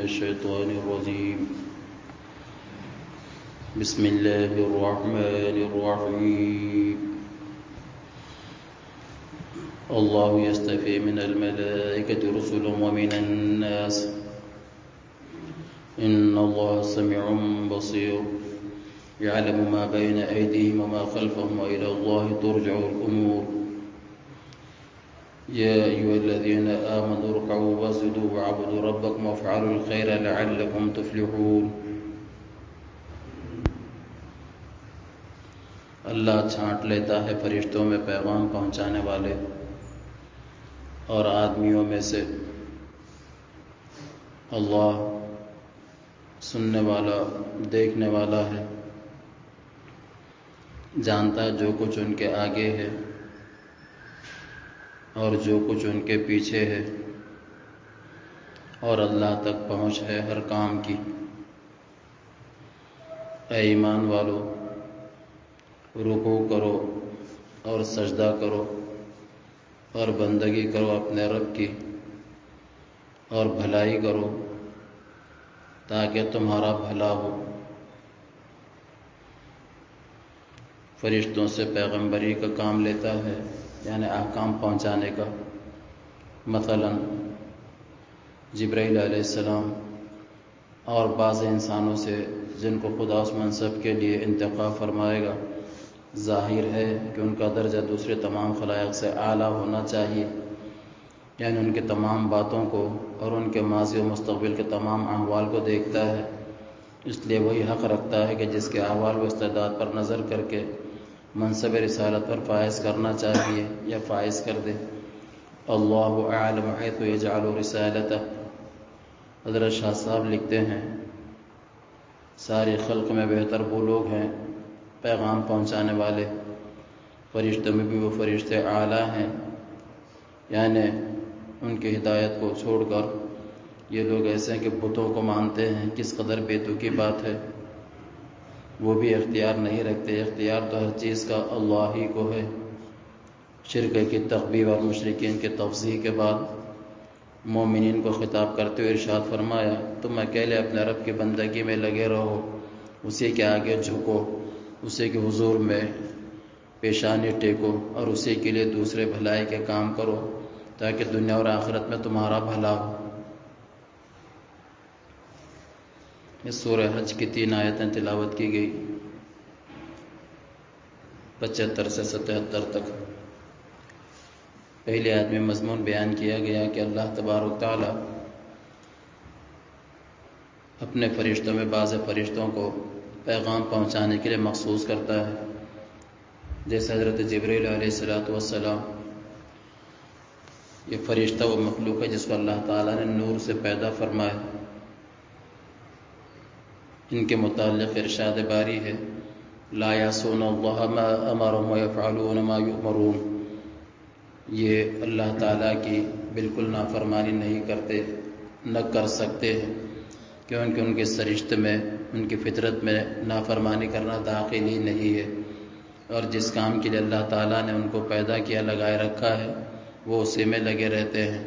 الشيطان الرجيم بسم الله الرحمن الرحيم الله يستفي من الملائكة رسلا ومن الناس إن الله سميع بصير يعلم ما بين أيديهم وما خلفهم وإلى الله ترجع الأمور يا أيها الذين آمنوا اركعوا واسجدوا واعبدوا ربكم وافعلوا الخير لعلكم تفلحون. اللہ چھانٹ لیتا ہے فرشتوں میں پیغام پہنچانے والے اور آدمیوں میں سے. اللہ سننے والا دیکھنے والا ہے، جانتا ہے جو کچھ ان کے آگے ہے اور جو کچھ ان کے پیچھے ہے، اور اللہ تک پہنچ ہے ہر کام کی. اے ایمان والو، رکوع کرو اور سجدہ کرو اور بندگی کرو اپنے رب کی، اور بھلائی کرو تاکہ تمہارا بھلا ہو. فرشتوں سے پیغمبری کا کام لیتا ہے، یعنی احکام پہنچانے کا. مثلا جبرائیل علیہ السلام اور بعض انسانوں سے جن کو خدا اس منصب کے لیے انتخاب فرمائے گا، ظاہر ہے کہ ان کا درجہ دوسرے تمام خلائق سے اعلیٰ ہونا چاہیے، یعنی ان کے تمام باتوں کو اور ان کے ماضی و مستقبل کے تمام احوال کو دیکھتا ہے. اس لیے وہی حق رکھتا ہے کہ جس کے احوال و استعداد پر نظر کر کے منصب رسالت پر فائز کرنا چاہیے یا فائز کر دے. اللہ اعلم حیث یجعل رسالتہ. حضرت شاہ صاحب لکھتے ہیں ساری خلق میں بہتر وہ لوگ ہیں پیغام پہنچانے والے. فرشتوں میں بھی وہ فرشتے اعلیٰ ہیں، یعنی ان کی ہدایت کو چھوڑ کر یہ لوگ ایسے ہیں کہ بتوں کو مانتے ہیں. کس قدر بیتو کی بات ہے. وہ بھی اختیار نہیں رکھتے. اختیار تو ہر چیز کا اللہ ہی کو ہے. شرک کی تخبیب اور مشرکین کے تفضیح کے بعد مومنین کو خطاب کرتے ہوئے ارشاد فرمایا، تم اکیلے اپنے رب کی بندگی میں لگے رہو، اسی کے آگے جھکو، اسی کے حضور میں پیشانی ٹیکو اور اسی کے لیے دوسرے بھلائی کے کام کرو تاکہ دنیا اور آخرت میں تمہارا بھلا ہو. اس سورہ حج کی 3 آیتیں تلاوت کی گئی، 75 سے 77 تک. پہلی آیت میں مضمون بیان کیا گیا کہ اللہ تبارک تعالی اپنے فرشتوں میں بعض فرشتوں کو پیغام پہنچانے کے لیے مخصوص کرتا ہے. جیسے حضرت جبرائیل علیہ السلام، یہ فرشتہ وہ مخلوق ہے جس کو اللہ تعالیٰ نے نور سے پیدا فرمایا. ان کے متعلق ارشاد باری ہے، لا یعصون اللہ ما امرهم ویفعلون ما یؤمرون. یہ اللہ تعالیٰ کی بالکل نافرمانی نہیں کرتے، نہ کر سکتے ہیں، کیونکہ ان کے سرشت میں، ان کی فطرت میں نافرمانی کرنا داخل ہی نہیں ہے. اور جس کام کے لیے اللہ تعالیٰ نے ان کو پیدا کیا، لگائے رکھا ہے، وہ اسی میں لگے رہتے ہیں.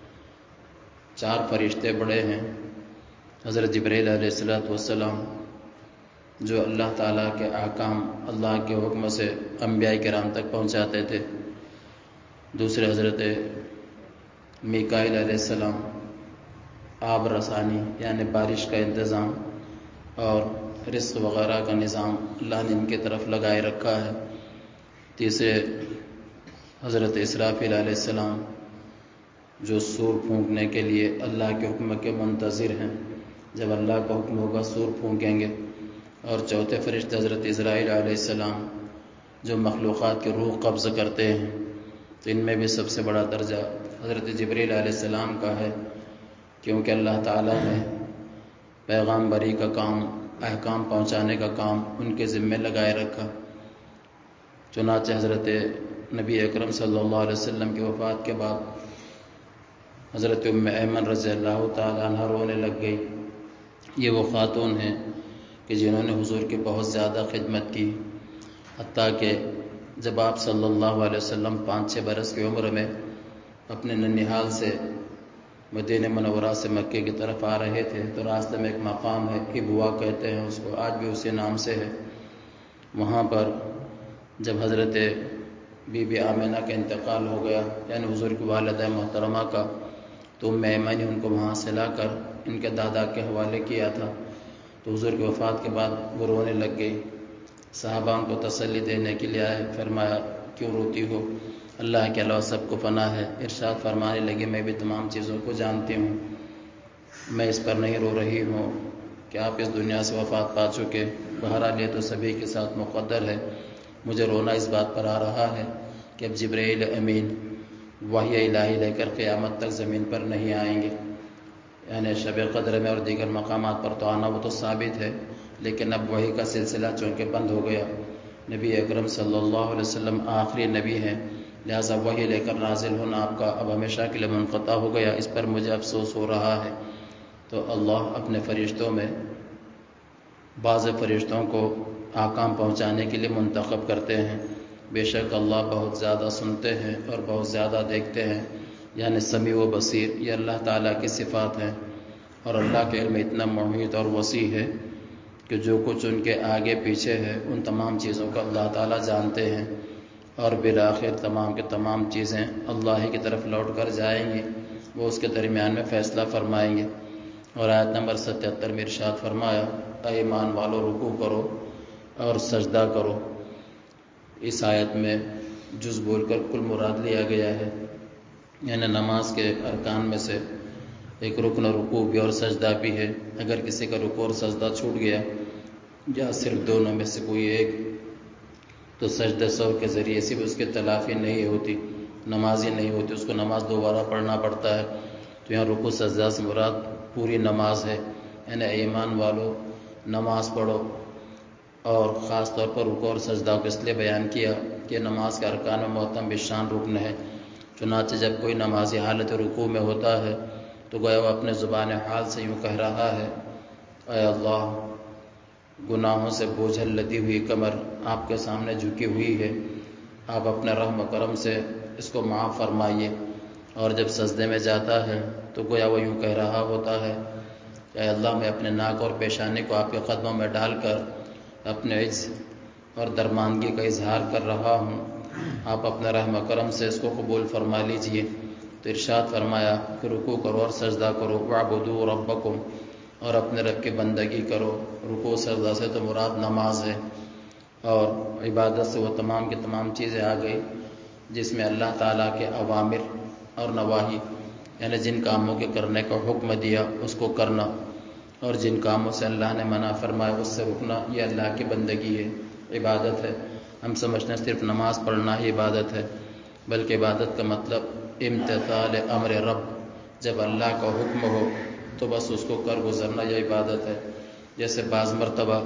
4 فرشتے بڑے ہیں. حضرت جبرائیل علیہ السلام جو اللہ تعالیٰ کے احکام اللہ کے حکم سے انبیاء کرام تک پہنچاتے تھے. دوسرے حضرت میکائیل علیہ السلام، آب رسانی یعنی بارش کا انتظام اور رزق وغیرہ کا نظام اللہ نے ان کی طرف لگائے رکھا ہے. تیسرے حضرت اسرافیل علیہ السلام جو سور پھونکنے کے لیے اللہ کے حکم کے منتظر ہیں، جب اللہ کا حکم ہوگا سور پھونکیں گے. اور چوتھے فرشتے حضرت اسرائیل علیہ السلام جو مخلوقات کی روح قبض کرتے ہیں. تو ان میں بھی سب سے بڑا درجہ حضرت جبرائیل علیہ السلام کا ہے، کیونکہ اللہ تعالیٰ نے پیغام بری کا کام، احکام پہنچانے کا کام ان کے ذمے لگائے رکھا. چنانچہ حضرت نبی اکرم صلی اللہ علیہ وسلم کی وفات کے بعد حضرت ام ایمن رضی اللہ تعالیٰ عنہ رونے لگ گئی. یہ وہ خاتون ہیں کہ جنہوں نے حضور کی بہت زیادہ خدمت کی، حتیٰ کہ جب آپ صلی اللہ علیہ وسلم 5-6 برس کی عمر میں اپنے ننھیال سے مدینہ منورہ سے مکے کی طرف آ رہے تھے تو راستے میں ایک مقام ہے ابوا کہتے ہیں اس کو، آج بھی اسی نام سے ہے۔ وہاں پر جب حضرت بی بی آمنہ کا انتقال ہو گیا، یعنی حضور کی والدہ محترمہ کا، تو ایمن نے ان کو وہاں سے لا کر ان کے دادا کے حوالے کیا تھا۔ تو حضور کی وفات کے بعد وہ رونے لگ گئی۔ صحابہ ان کو تسلی دینے کے لیے آئے، فرمایا کیوں روتی ہو، اللہ کے علاوہ سب کو پناہ ہے۔ ارشاد فرمانے لگے میں بھی تمام چیزوں کو جانتی ہوں، میں اس پر نہیں رو رہی ہوں کہ آپ اس دنیا سے وفات پا چکے، بہرحال یہ تو سبھی کے ساتھ مقدر ہے، مجھے رونا اس بات پر آ رہا ہے کہ اب جبرائیل امین وحی الہی لے کر قیامت تک زمین پر نہیں آئیں گے۔ یعنی شب قدر میں اور دیگر مقامات پر تو آنا وہ تو ثابت ہے، لیکن اب وحی کا سلسلہ چونکہ بند ہو گیا، نبی اکرم صلی اللہ علیہ وسلم آخری نبی ہیں، لہذا وحی لے کر نازل ہونا آپ کا اب ہمیشہ کے لیے منقطع ہو گیا، اس پر مجھے افسوس ہو رہا ہے۔ تو اللہ اپنے فرشتوں میں بعض فرشتوں کو احکام پہنچانے کے لیے منتخب کرتے ہیں۔ بے شک اللہ بہت زیادہ سنتے ہیں اور بہت زیادہ دیکھتے ہیں، یعنی سمیع و بصیر، یہ اللہ تعالیٰ کی صفات ہیں۔ اور اللہ کے علم اتنا محیط اور وسیع ہے کہ جو کچھ ان کے آگے پیچھے ہے ان تمام چیزوں کو اللہ تعالیٰ جانتے ہیں، اور بالآخر تمام کے تمام چیزیں اللہ ہی کی طرف لوٹ کر جائیں گی، وہ اس کے درمیان میں فیصلہ فرمائیں گے۔ اور آیت نمبر 77 میں ارشاد فرمایا اے ایمان والو رکوع کرو اور سجدہ کرو۔ اس آیت میں جز بول کر کل مراد لیا گیا ہے، یعنی نماز کے ارکان میں سے ایک رکن رکوع بھی اور سجدہ بھی ہے۔ اگر کسی کا رکوع اور سجدہ چھوٹ گیا یا صرف دونوں میں سے کوئی ایک، تو سجدہ سہو کے ذریعے سے بھی اس کی تلافی نہیں ہوتی، نماز ہی نہیں ہوتی، اس کو نماز دوبارہ پڑھنا پڑتا ہے۔ تو یہاں رکوع سجدہ سے مراد پوری نماز ہے، یعنی ایمان والو نماز پڑھو۔ اور خاص طور پر رکوع اور سجدہ کو اس لیے بیان کیا کہ نماز کے ارکان میں معتم بشان رکن ہے۔ چنانچہ جب کوئی نمازی حالت رکوع میں ہوتا ہے تو گویا وہ اپنے زبان حال سے یوں کہہ رہا ہے اے اللہ، گناہوں سے بوجھل لدی ہوئی کمر آپ کے سامنے جھکی ہوئی ہے، آپ اپنے رحم و کرم سے اس کو معاف فرمائیے۔ اور جب سجدے میں جاتا ہے تو گویا وہ یوں کہہ رہا ہوتا ہے اے اللہ، میں اپنے ناک اور پیشانی کو آپ کے قدموں میں ڈال کر اپنے عجز اور درماندگی کا اظہار کر رہا ہوں، آپ اپنے رحم و کرم سے اس کو قبول فرما لیجئے۔ تو ارشاد فرمایا کہ رکوع کرو اور سجدہ کرو، وَاعْبُدُوا رَبَّكُمْ، اور اپنے رب کی بندگی کرو۔ رکوع سجدہ سے تو مراد نماز ہے، اور عبادت سے وہ تمام کی تمام چیزیں آ گئی جس میں اللہ تعالیٰ کے اوامر اور نواہی، یعنی جن کاموں کے کرنے کا حکم دیا اس کو کرنا، اور جن کاموں سے اللہ نے منع فرمایا اس سے رکنا، یہ اللہ کی بندگی ہے، عبادت ہے۔ ہم سمجھتے ہیں صرف نماز پڑھنا ہی عبادت ہے، بلکہ عبادت کا مطلب امتثال امر رب، جب اللہ کا حکم ہو تو بس اس کو کر گزرنا، یہ عبادت ہے۔ جیسے بعض مرتبہ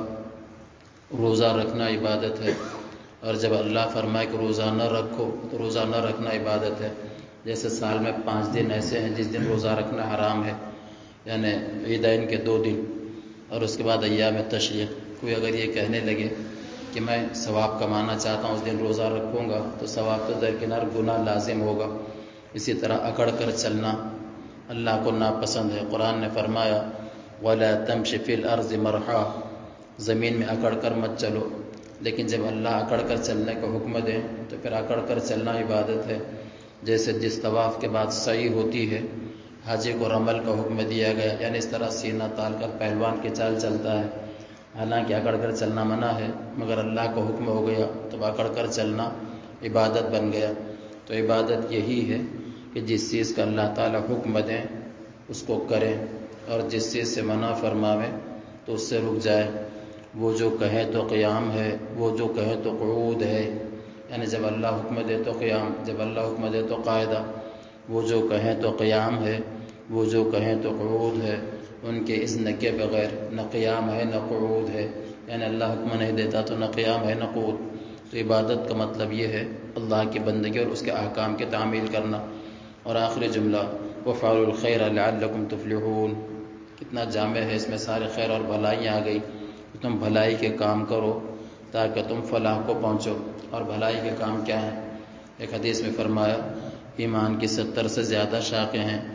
روزہ رکھنا عبادت ہے، اور جب اللہ فرمائے کہ روزہ نہ رکھو تو روزہ نہ رکھنا عبادت ہے۔ جیسے سال میں 5 دن ایسے ہیں جس دن روزہ رکھنا حرام ہے، یعنی عیدین کے 2 دن، اور اس کے بعد ایام تشریق۔ کوئی اگر یہ کہنے لگے کہ میں ثواب کمانا چاہتا ہوں اس دن روزہ رکھوں گا تو ثواب تو درکنار، گناہ لازم ہوگا۔ اسی طرح اکڑ کر چلنا اللہ کو ناپسند ہے۔ قرآن نے فرمایا وَلَا تَمْشِ فِي الْأَرْضِ مَرْحًا، زمین میں اکڑ کر مت چلو، لیکن جب اللہ اکڑ کر چلنے کا حکم دیں تو پھر اکڑ کر چلنا عبادت ہے۔ جیسے جس طواف کے بعد سعی ہوتی ہے، حاجی کو رمل کا حکم دیا گیا، یعنی اس طرح سینہ تال کر پہلوان کی چال چلتا ہے، حالانکہ اکڑ کر چلنا منع ہے، مگر اللہ کا حکم ہو گیا تو اکڑ کر چلنا عبادت بن گیا۔ تو عبادت یہی ہے کہ جس چیز کا اللہ تعالیٰ حکم دیں اس کو کریں، اور جس چیز سے منع فرماویں تو اس سے رک جائے۔ وہ جو کہے تو قیام ہے، وہ جو کہے تو قعود ہے، یعنی جب اللہ حکم دے تو قیام، جب اللہ حکم دے تو قاعدہ۔ وہ جو کہیں تو قیام ہے، وہ جو کہیں تو قعود ہے، ان کے اذن کے بغیر نہ قیام ہے نہ قعود ہے، یعنی اللہ حکم نہیں دیتا تو نہ قیام ہے نہ قعود۔ تو عبادت کا مطلب یہ ہے اللہ کی بندگی اور اس کے احکام کی تعمیل کرنا۔ اور آخری جملہ وَفْعَلُوا الْخَيْرَ لَعَلَّكُمْ تُفْلِحُونَ، کتنا جامع ہے، اس میں سارے خیر اور بھلائیاں آ گئی۔ تم بھلائی کے کام کرو تاکہ تم فلاح کو پہنچو۔ اور بھلائی کے کام کیا ہیں؟ ایک حدیث میں فرمایا ایمان کی 70 سے زیادہ شاخیں ہیں،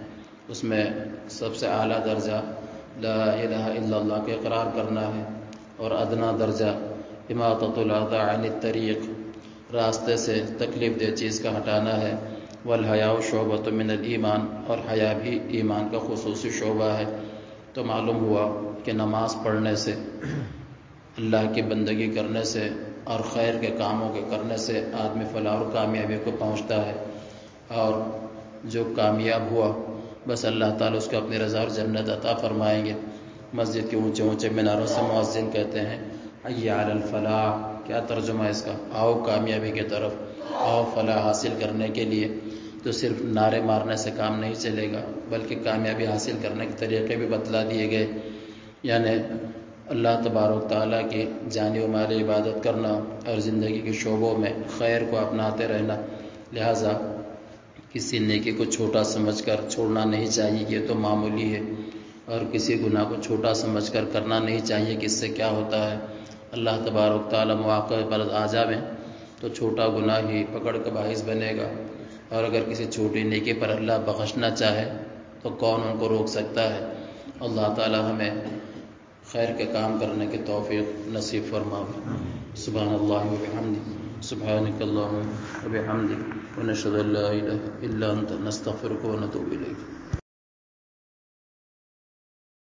اس میں سب سے اعلیٰ درجہ لا الہ الا اللہ کا اقرار کرنا ہے، اور ادنا درجہ اماطۃ الاذى عن الطریق، راستے سے تکلیف دہ چیز کا ہٹانا ہے۔ والحیاء شعبۃ من الایمان، اور حیا بھی ایمان کا خصوصی شعبہ ہے۔ تو معلوم ہوا کہ نماز پڑھنے سے، اللہ کی بندگی کرنے سے اور خیر کے کاموں کے کرنے سے آدمی فلاح اور کامیابی کو پہنچتا ہے، اور جو کامیاب ہوا بس اللہ تعالیٰ اس کو اپنی رضا اور جنت عطا فرمائیں گے۔ مسجد کے اونچے اونچے میناروں سے مؤذن کہتے ہیں حی علی الفلاح، کیا ترجمہ ہے اس کا؟ آؤ کامیابی کی طرف، آؤ فلاح حاصل کرنے کے لیے۔ تو صرف نعرے مارنے سے کام نہیں چلے گا، بلکہ کامیابی حاصل کرنے کے طریقے بھی بتلا دیے گئے، یعنی اللہ تبارک تعالیٰ کی جانی و مالی عبادت کرنا اور زندگی کے شعبوں میں خیر کو اپناتے رہنا۔ لہٰذا کسی نیکی کو چھوٹا سمجھ کر چھوڑنا نہیں چاہیے، یہ تو معمولی ہے، اور کسی گناہ کو چھوٹا سمجھ کر کرنا نہیں چاہیے کہ اس سے کیا ہوتا ہے، اللہ تبارک تعالیٰ مواقع پر آ جاویں تو چھوٹا گناہ ہی پکڑ کا باعث بنے گا، اور اگر کسی چھوٹی نیکی پر اللہ بخشنا چاہے تو کون ان کو روک سکتا ہے۔ اللہ تعالیٰ ہمیں خیر کے کام کرنے کی توفیق نصیب فرمائے۔ سبحان اللہ وبحمدہ، سبحانک اللہم وبحمدک، ونشہد ان لا الہ الا انت، نستغفرک ونتوب الیک۔